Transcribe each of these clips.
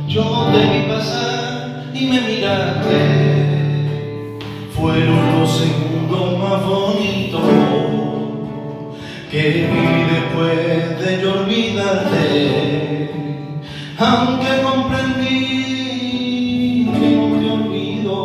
Yo te vi pasar y me miraste, fueron los segundos más bonitos que viví después de yo olvidarte, aunque comprendí que no te olvido.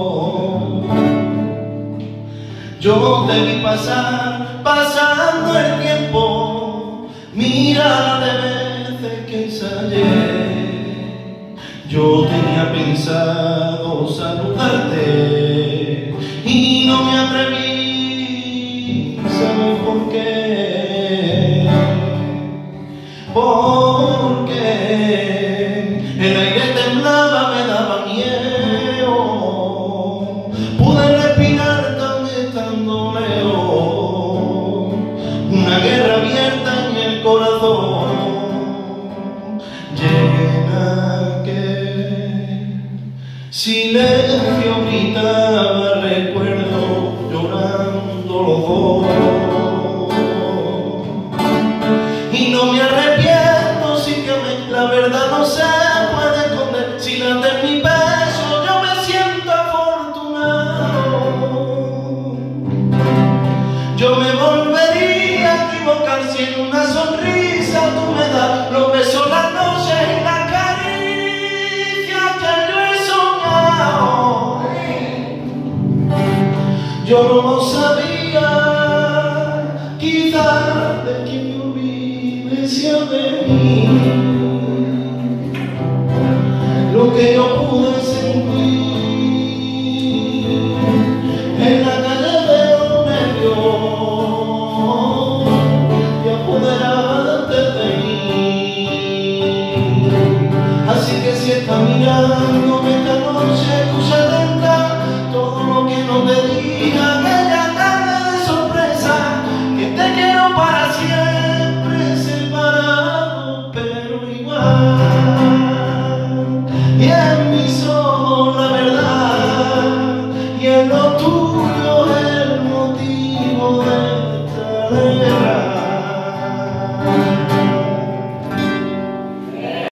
Yo te vi pasar, pasando el tiempo, mira de veces que ensayé. Yo tenía pensado saludarte y no me atreví, ¿sabes por qué? Porque el aire temblaba, me daba miedo, pude respirar tan estando lejos, una guerra abierta en el corazón, llena que silencio gritaba, recuerdo llorando los dos. Y no me arrepiento, sí que la verdad no se puede esconder. Si late en mi pecho, yo me siento afortunado. Yo me volvería a equivocar si en una sonrisa tú me das los besos, las noches y las caricias que yo he soñado. Yo no lo sabía, quizás de quien me olvide sea de mí, lo que yo pude sentir en la calle de los nervios y apoderarte de mí. Así que si esta